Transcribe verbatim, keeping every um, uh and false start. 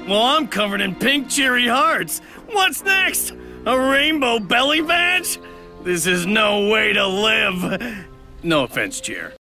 Well, I'm covered in pink Cheery hearts. What's next? A rainbow belly badge? This is no way to live. No offense, Cheer.